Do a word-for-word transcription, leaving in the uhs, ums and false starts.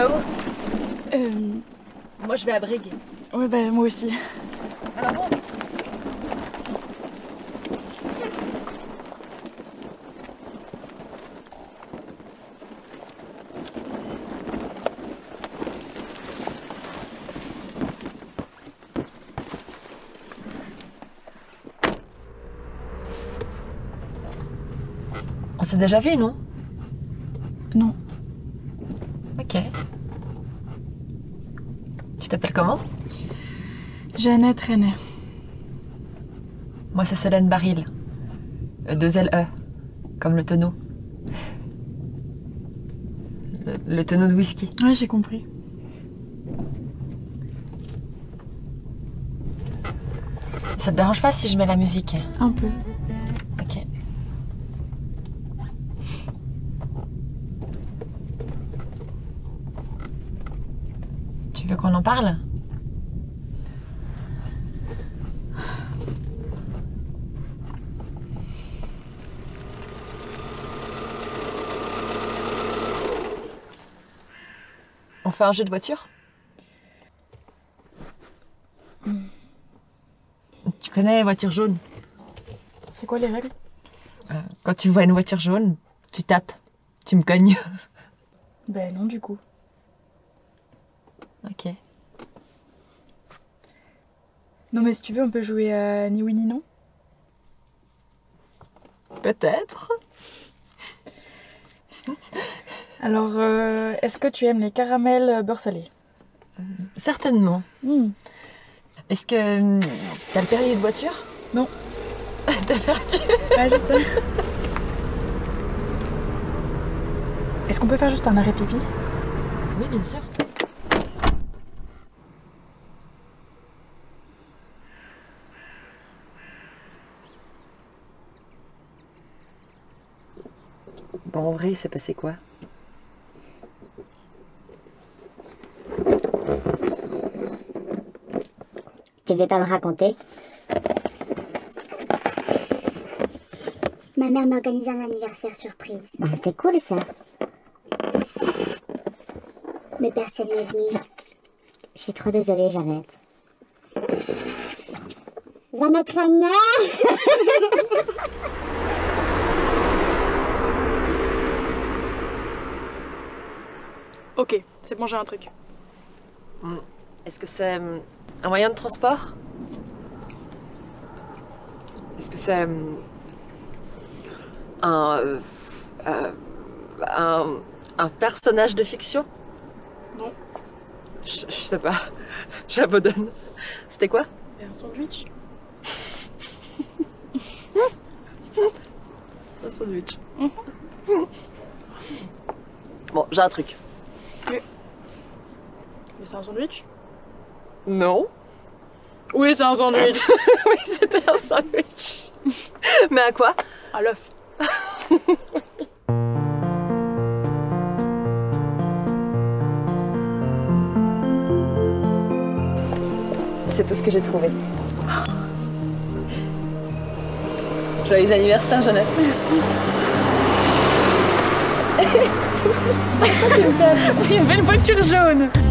où? Euh... Moi je vais à Brigue. Ouais bah moi aussi. Alors monte. On s'est déjà vu, non? Non. Ok. Tu t'appelles comment? Jeannette René. Moi, c'est Solène Baril. E deux L E. Comme le tonneau. Le, le tonneau de whisky. Ouais, j'ai compris. Ça te dérange pas si je mets la musique? Un peu. Ok. Tu veux qu'on en parle? On fait un jeu de voiture? Mm. Tu connais voiture jaune? C'est quoi les règles? Euh, quand tu vois une voiture jaune, tu tapes, tu me cognes. Ben non du coup. Ok. Non mais si tu veux on peut jouer à ni oui ni non. Peut-être. Alors euh, est-ce que tu aimes les caramels beurre salé? Certainement. Mm. Est-ce que euh, t'as le permis de voiture? Non. T'as perdu? Ah je sais. Est-ce qu'on peut faire juste un arrêt pipi? Oui, bien sûr. Bon, en vrai, il s'est passé quoi? Tu veux pas me raconter? Ma mère m'a organisé un anniversaire surprise. Ah, c'est cool ça. Mais personne n'est venu. Je suis trop désolée, Jeannette. Jeannette René. Ok, c'est bon j'ai un truc. Est-ce que c'est euh, un moyen de transport? Est-ce que c'est euh, un, euh, euh, un, un personnage de fiction? Non. Je, je sais pas. J'abandonne. C'était quoi? Et un sandwich. Un sandwich. Bon, j'ai un truc. Mais c'est un sandwich? Non. Oui c'est un sandwich. Oui, c'était un sandwich. Mais à quoi? À l'œuf. C'est tout ce que j'ai trouvé. Joyeux anniversaire, Jeannette. Merci. Il y avait une voiture jaune.